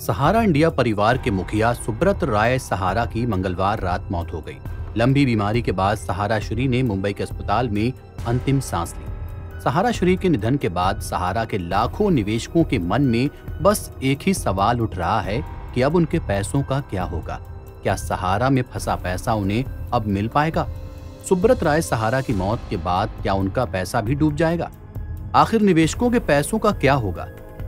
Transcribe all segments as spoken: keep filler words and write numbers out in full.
सहारा India परिवार के मुखिया सुब्रत राय सहारा की मंगलवार रात मौत हो गई। लंबी बीमारी के बाद सहारा श्री ने मुंबई के अस्पताल में अंतिम सांस ली। सहारा श्री के निधन के बाद सहारा के लाखों निवेशकों के मन में बस एक ही सवाल उठ रहा है कि अब उनके पैसों का क्या होगा। क्या सहारा में फंसा पैसा उन्हें अब मिल पाएगा? सुब्रत राय सहारा की मौत के बाद क्या उनका पैसा भी डूब जाएगा? आखिर निवेशकों के पैसों का क्या होगा?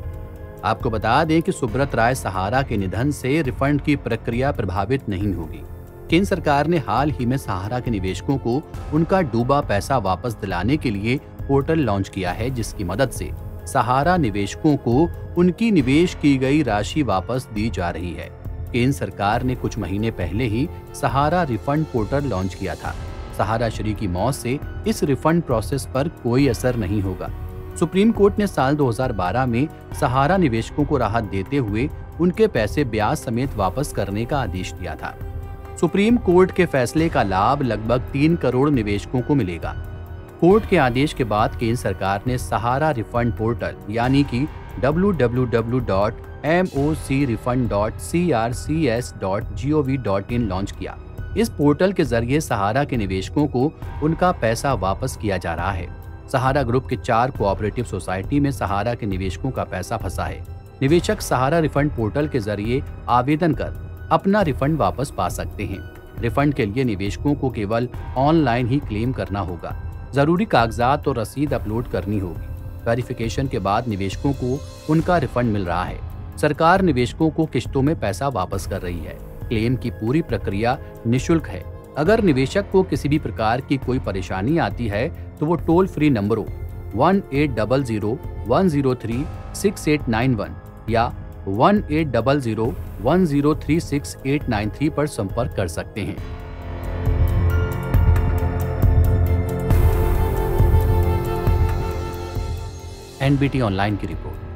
आपको बता दें कि सुब्रत राय सहारा के निधन से रिफंड की प्रक्रिया प्रभावित नहीं होगी। केंद्र सरकार ने हाल ही में सहारा के निवेशकों को उनका डूबा पैसा वापस दिलाने के लिए पोर्टल लॉन्च किया है, जिसकी मदद से सहारा निवेशकों को उनकी निवेश की गई राशि वापस दी जा रही है। केंद्र सरकार ने कुछ महीने पहले ही सहारा रिफंड पोर्टल लॉन्च किया था। सहारा श्री की मौत से इस रिफंड प्रोसेस पर कोई असर नहीं होगा। सुप्रीम कोर्ट ने साल दो हज़ार बारह में सहारा निवेशकों को राहत देते हुए उनके पैसे ब्याज समेत वापस करने का आदेश दिया था। सुप्रीम कोर्ट के फैसले का लाभ लगभग तीन करोड़ निवेशकों को मिलेगा। कोर्ट के आदेश के बाद केंद्र सरकार ने सहारा रिफंड पोर्टल यानी कि W W W dot M O C refund dot C R C S dot G O V dot in launch किया। इस पोर्टल के जरिए सहारा के निवेशकों को उनका पैसा वापस किया जा रहा है। सहारा ग्रुप के चार कोऑपरेटिव सोसाइटी में सहारा के निवेशकों का पैसा फंसा है। निवेशक सहारा रिफंड पोर्टल के जरिए आवेदन कर अपना रिफंड वापस पा सकते हैं। रिफंड के लिए निवेशकों को केवल ऑनलाइन ही क्लेम करना होगा। जरूरी कागजात और रसीद अपलोड करनी होगी। वेरिफिकेशन के बाद निवेशकों को उनका रिफंड मिल रहा है। सरकार निवेशकों को किश्तों में पैसा वापस कर रही है। क्लेम की पूरी प्रक्रिया निःशुल्क है। अगर निवेशक को किसी भी प्रकार की कोई परेशानी आती है तो वो टोल फ्री नंबरों one eight double zero one zero three six eight nine one या one eight double zero one zero three six eight nine three पर संपर्क कर सकते हैं। एन बी टी ऑनलाइन की रिपोर्ट।